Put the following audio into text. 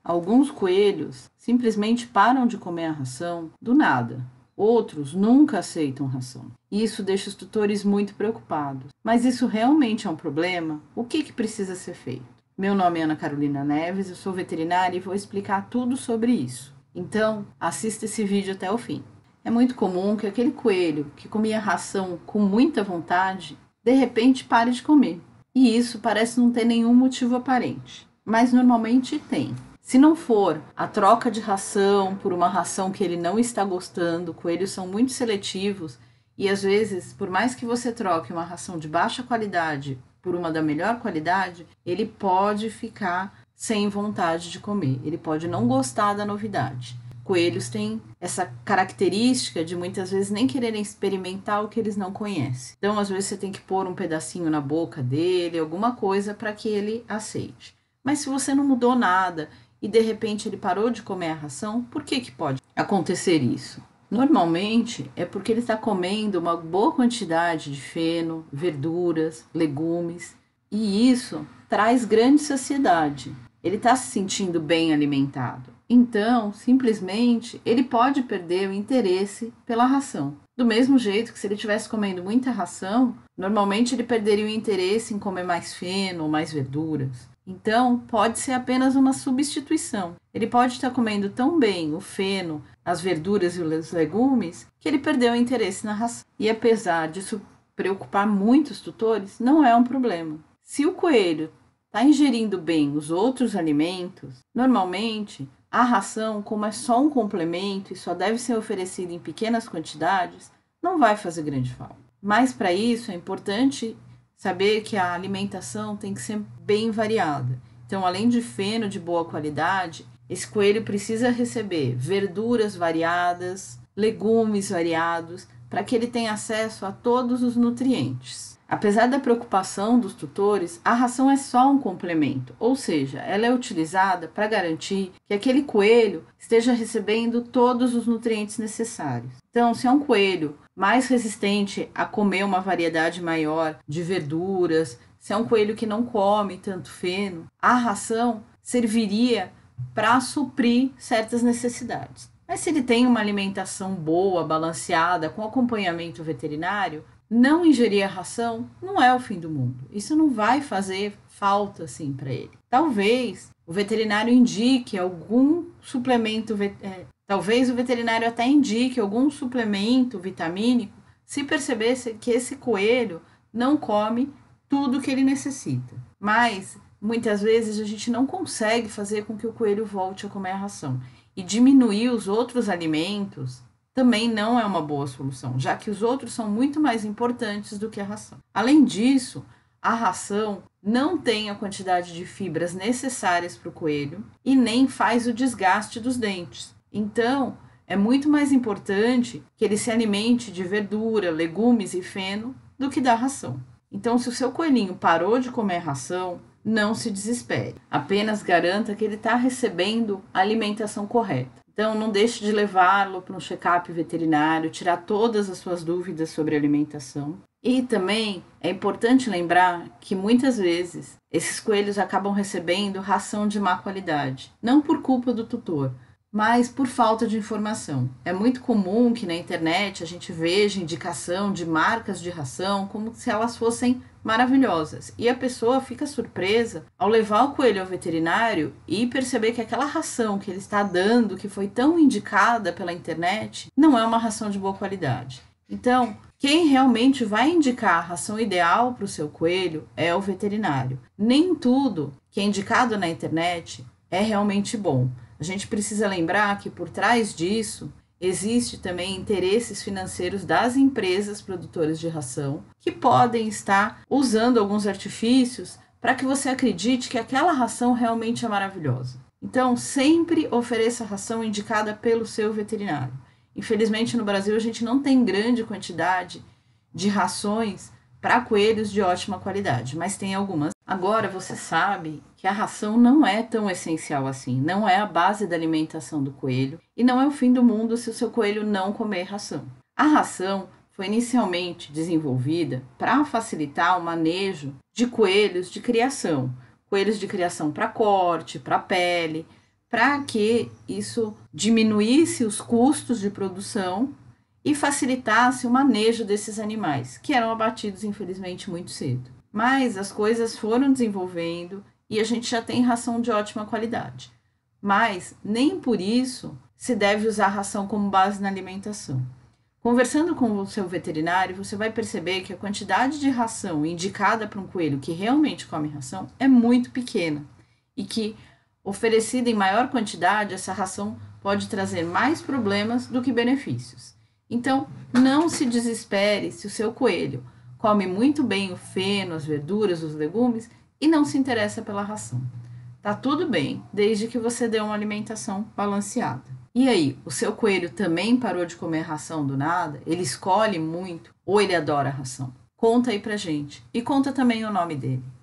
Alguns coelhos simplesmente param de comer a ração do nada. Outros nunca aceitam ração. E isso deixa os tutores muito preocupados. Mas isso realmente é um problema? O que precisa ser feito? Meu nome é Ana Carolina Neves, eu sou veterinária e vou explicar tudo sobre isso. Então, assista esse vídeo até o fim. É muito comum que aquele coelho que comia ração com muita vontade, de repente pare de comer. E isso parece não ter nenhum motivo aparente. Mas normalmente tem. Se não for a troca de ração por uma ração que ele não está gostando, coelhos são muito seletivos e às vezes, por mais que você troque uma ração de baixa qualidade por uma da melhor qualidade, ele pode ficar sem vontade de comer, ele pode não gostar da novidade. Coelhos têm essa característica de muitas vezes nem quererem experimentar o que eles não conhecem. Então, às vezes você tem que pôr um pedacinho na boca dele, alguma coisa para que ele aceite. Mas se você não mudou nada e de repente ele parou de comer a ração, por que pode acontecer isso? Normalmente é porque ele está comendo uma boa quantidade de feno, verduras, legumes, e isso traz grande saciedade. Ele está se sentindo bem alimentado. Então, simplesmente, ele pode perder o interesse pela ração. Do mesmo jeito que se ele estivesse comendo muita ração, normalmente ele perderia o interesse em comer mais feno ou mais verduras. Então, pode ser apenas uma substituição. Ele pode estar comendo tão bem o feno, as verduras e os legumes, que ele perdeu o interesse na ração. E apesar disso preocupar muitos tutores, não é um problema. Se o coelho está ingerindo bem os outros alimentos, normalmente a ração, como é só um complemento e só deve ser oferecida em pequenas quantidades, não vai fazer grande falta. Mas para isso é importante saber que a alimentação tem que ser bem variada. Então, além de feno de boa qualidade, esse coelho precisa receber verduras variadas, legumes variados, para que ele tenha acesso a todos os nutrientes. Apesar da preocupação dos tutores, a ração é só um complemento, ou seja, ela é utilizada para garantir que aquele coelho esteja recebendo todos os nutrientes necessários. Então, se é um coelho mais resistente a comer uma variedade maior de verduras, se é um coelho que não come tanto feno, a ração serviria para suprir certas necessidades. Mas se ele tem uma alimentação boa, balanceada, com acompanhamento veterinário, não ingerir a ração não é o fim do mundo. Isso não vai fazer falta assim para ele. Talvez o veterinário indique algum suplemento, talvez o veterinário até indique algum suplemento vitamínico se percebesse que esse coelho não come tudo que ele necessita. Mas muitas vezes a gente não consegue fazer com que o coelho volte a comer a ração. E diminuir os outros alimentos também não é uma boa solução, já que os outros são muito mais importantes do que a ração. Além disso, a ração não tem a quantidade de fibras necessárias para o coelho e nem faz o desgaste dos dentes. Então, é muito mais importante que ele se alimente de verdura, legumes e feno do que da ração. Então, se o seu coelhinho parou de comer ração, não se desespere. Apenas garanta que ele está recebendo a alimentação correta. Então, não deixe de levá-lo para um check-up veterinário, tirar todas as suas dúvidas sobre alimentação. E também é importante lembrar que muitas vezes esses coelhos acabam recebendo ração de má qualidade, não por culpa do tutor, mas por falta de informação. É muito comum que na internet a gente veja indicação de marcas de ração como se elas fossem maravilhosas. E a pessoa fica surpresa ao levar o coelho ao veterinário e perceber que aquela ração que ele está dando, que foi tão indicada pela internet, não é uma ração de boa qualidade. Então, quem realmente vai indicar a ração ideal para o seu coelho é o veterinário. Nem tudo que é indicado na internet é realmente bom. A gente precisa lembrar que por trás disso existe também interesses financeiros das empresas produtoras de ração que podem estar usando alguns artifícios para que você acredite que aquela ração realmente é maravilhosa. Então, sempre ofereça a ração indicada pelo seu veterinário. Infelizmente, no Brasil, a gente não tem grande quantidade de rações para coelhos de ótima qualidade, mas tem algumas. Agora, você sabe que a ração não é tão essencial assim, não é a base da alimentação do coelho e não é o fim do mundo se o seu coelho não comer ração. A ração foi inicialmente desenvolvida para facilitar o manejo de coelhos de criação para corte, para pele, para que isso diminuísse os custos de produção e facilitasse o manejo desses animais, que eram abatidos, infelizmente, muito cedo. Mas as coisas foram desenvolvendo e a gente já tem ração de ótima qualidade. Mas nem por isso se deve usar a ração como base na alimentação. Conversando com o seu veterinário, você vai perceber que a quantidade de ração indicada para um coelho que realmente come ração é muito pequena e que, oferecida em maior quantidade, essa ração pode trazer mais problemas do que benefícios. Então, não se desespere se o seu coelho come muito bem o feno, as verduras, os legumes e não se interessa pela ração. Tá tudo bem, desde que você dê uma alimentação balanceada. E aí, o seu coelho também parou de comer ração do nada? Ele escolhe muito ou ele adora a ração? Conta aí pra gente. E conta também o nome dele.